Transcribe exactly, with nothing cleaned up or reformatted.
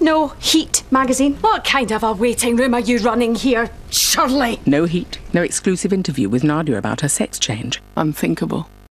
No Heat magazine. What kind of a waiting room are you running here, Shirley? No Heat, no exclusive interview with Nadia about her sex change. Unthinkable.